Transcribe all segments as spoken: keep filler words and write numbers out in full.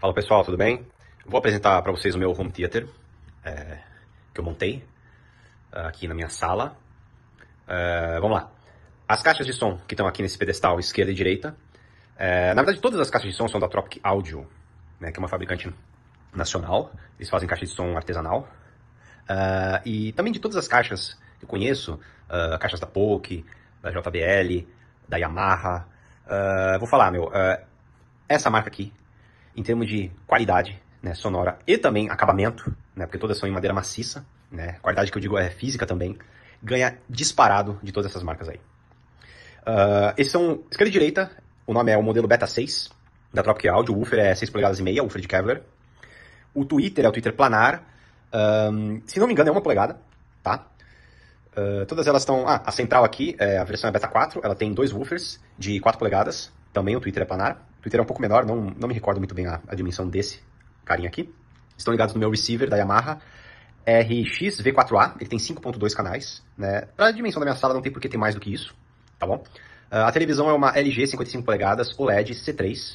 Fala pessoal, tudo bem? Vou apresentar para vocês o meu home theater é, que eu montei aqui na minha sala. É, vamos lá. As caixas de som que estão aqui nesse pedestal esquerda e direita, é, na verdade todas as caixas de som são da Tropic Audio, né, que é uma fabricante nacional. Eles fazem caixa de som artesanal. Uh, e também de todas as caixas que eu conheço, uh, caixas da Polk, da J B L, da Yamaha. Uh, vou falar, meu, uh, essa marca aqui, em termos de qualidade, né, sonora e também acabamento, né, porque todas são em madeira maciça, né, qualidade que eu digo é física também, ganha disparado de todas essas marcas aí. Uh, esses são, esquerda e direita, o nome é o modelo Beta seis, da Tropic Audio, o woofer é seis polegadas e meia, woofer de Kevlar. O tweeter é o tweeter planar, um, se não me engano é uma polegada, tá? Uh, todas elas estão... Ah, a central aqui, é, a versão é Beta quatro, ela tem dois woofers de quatro polegadas, também o tweeter é planar. O tweeter é um pouco menor, não, não me recordo muito bem a, a dimensão desse carinha aqui. Estão ligados no meu receiver da Yamaha R X V quatro A, ele tem cinco ponto dois canais, né? Para a dimensão da minha sala não tem por que ter mais do que isso, tá bom? Uh, a televisão é uma L G cinquenta e cinco polegadas O L E D C três.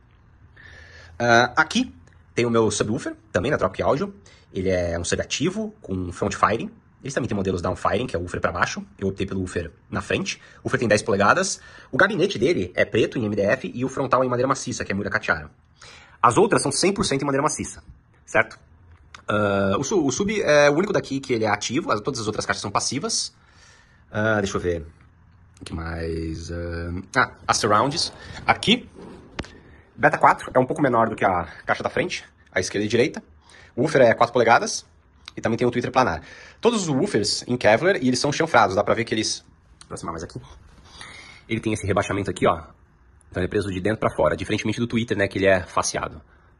Uh, aqui tem o meu subwoofer, também da Tropic Audio. Ele é um subativo com front firing. Eles também têm modelos down firing, que é o woofer para baixo. Eu optei pelo woofer na frente. O woofer tem dez polegadas. O gabinete dele é preto em M D F e o frontal é em madeira maciça, que é Murakatiara. As outras são cem por cento em madeira maciça, certo? Uh, o, sub, o sub é o único daqui que ele é ativo, as, todas as outras caixas são passivas. Uh, deixa eu ver. O que mais? Uh, ah, as surrounds. Aqui, Beta quatro é um pouco menor do que a caixa da frente, a esquerda e a direita. O woofer é quatro polegadas e também tem o tweeter planar. Todos os woofers em Kevlar e eles são chanfrados, dá pra ver que eles... Vou aproximar mais aqui. Ele tem esse rebaixamento aqui, ó. Então ele é preso de dentro pra fora, diferentemente do tweeter, né, que ele é faceado.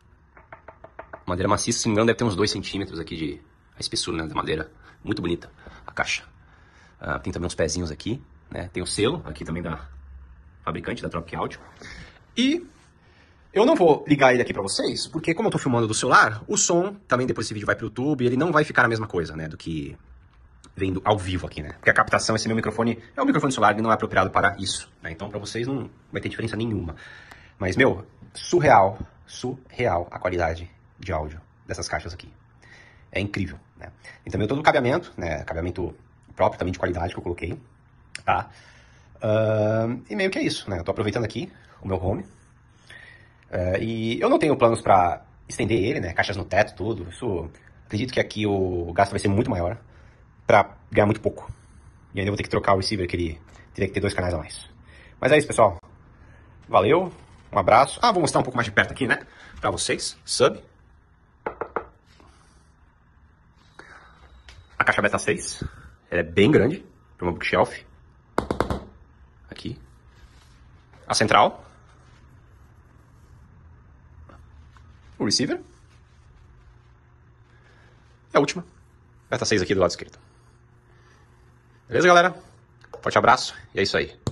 Madeira maciça, se não me engano, deve ter uns dois centímetros aqui de a espessura, né, da madeira. Muito bonita a caixa. Uh, tem também uns pezinhos aqui, né. Tem o selo aqui também da fabricante, da Tropic Audio. E... eu não vou ligar ele aqui pra vocês, porque como eu tô filmando do celular, o som, também depois esse vídeo vai pro YouTube, ele não vai ficar a mesma coisa, né, do que vendo ao vivo aqui, né. Porque a captação, esse meu microfone, é um microfone celular, ele não é apropriado para isso, né, então pra vocês não vai ter diferença nenhuma. Mas, meu, surreal, surreal a qualidade de áudio dessas caixas aqui. É incrível, né. E também todo o cabeamento, né, cabeamento próprio também de qualidade que eu coloquei, tá. Uh, e meio que é isso, né, eu tô aproveitando aqui o meu home. Uh, e eu não tenho planos para estender ele, né? Caixas no teto, tudo. Isso, acredito que aqui o gasto vai ser muito maior para ganhar muito pouco. E ainda vou ter que trocar o receiver, que ele teria que ter dois canais a mais. Mas é isso, pessoal. Valeu, um abraço. Ah, vou mostrar um pouco mais de perto aqui, né? Para vocês. Sub. A caixa Beta seis. Ela é bem grande para uma bookshelf. Aqui. A central. O receiver. E a última. Beta seis aqui do lado esquerdo. Beleza, galera? Forte abraço e é isso aí.